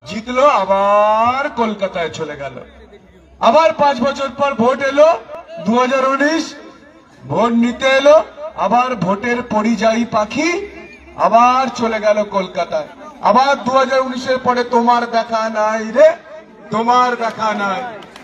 জিতলো, আবার কলকাতায় চলে গেল। আবার 5 বছর পর ভোট এলো, 2019 ভোট নিতে এলো, আবার ভোটের পরিযায়ী পাখি আবার চলে গেল কলকাতায়। আবার 2019-এর পরে তোমার দেখা নাই রে, তোমার দেখা নাই।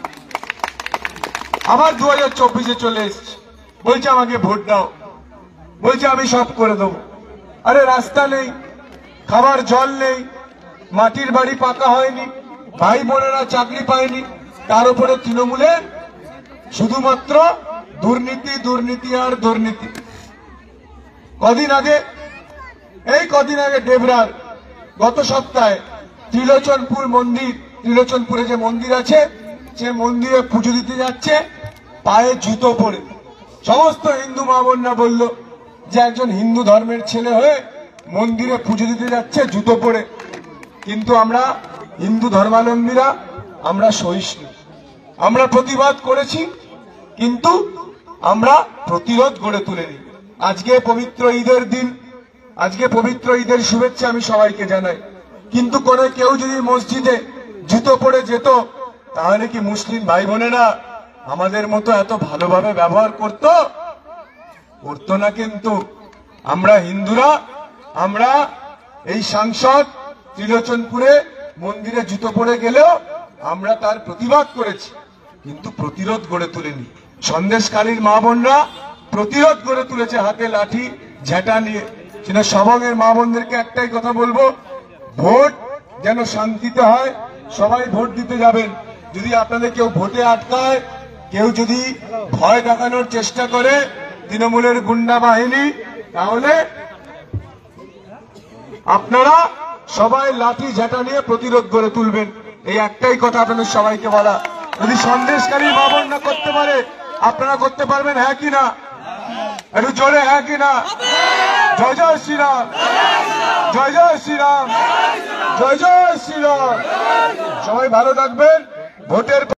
আবার 2024-এ চলে এসছে, বলছে আমাকে ভোট দাও, বলছে আমি সব করে দেবো। আরে রাস্তা নেই, খাবার জল নেই, মাটির বাড়ি পাকা হয়নি, ভাই বোনেরা চাকরি পায়নি, তার উপরে তৃণমূলের শুধুমাত্র দুর্নীতি, দুর্নীতি আর দুর্নীতি। কদিন আগে ডেবরার গত সপ্তাহে ত্রিলোচনপুর মন্দির, ত্রিলোচনপুরে যে মন্দির আছে, সে মন্দিরে পুজো দিতে যাচ্ছে পায়ে জুতো পরে। সমস্ত হিন্দু মা বোনরা বলল যে একজন হিন্দু ধর্মের ছেলে হয়ে মন্দিরে পুজো দিতে যাচ্ছে জুতো পরে। কিন্তু আমরা হিন্দু ধর্মাবলম্বীরা আমরা সহিষ্ণু, আমরা প্রতিবাদ করেছি, কিন্তু আমরা প্রতিরোধ গড়ে তুলিনি। আজকে পবিত্র ঈদের দিন, আজকে পবিত্র ঈদের শুভেচ্ছা আমি সবাইকে জানাই, কিন্তু করে কেউ যদি মসজিদে জুতো পরে যেত, তাহলে কি মুসলিম ভাই বোনেরা আমাদের মতো এত ভালোভাবে ব্যবহার করতো না। কিন্তু আমরা হিন্দুরা, আমরা এই সাংসদ ত্রিলোচনপুরে মন্দিরে জুতো পরে গেলেও আমরা তার প্রতিবাদ করেছি, কিন্তু প্রতিরোধ গড়ে তুলিনি। সন্দেশকালীর মা বোনরা প্রতিরোধ গড়ে তুলেছে হাতে লাঠি ঝেঁটা নিয়ে। সেটা সবংয়ের মা বোনদেরকে একটাই কথা বলবো, ভোট যেন শান্তিতে হয়, সবাই ভোট দিতে যাবেন। যদি আপনাদের কেউ ভোটে আটকায়, কেউ যদি ভয় দেখানোর চেষ্টা করে তৃণমূলের গুন্ডা বাহিনী, তাহলে আপনারা সবাই লাঠি ঝাঁটা নিয়ে প্রতিরোধ গড়ে তুলবেন। এই একটাই কথা আপনাদের সবাইকে বলা। যদি সন্দেশকারী মা বোনরা করতে পারে, আপনারা করতে পারবেন? হ্যাঁ কি না? একটু জোরে হ্যাঁ কি না? জয় জয় শ্রীরাম, জয় জয় শ্রীরাম, জয় জয় শ্রীরাম। সবাই ভালো থাকবেন। ভোটের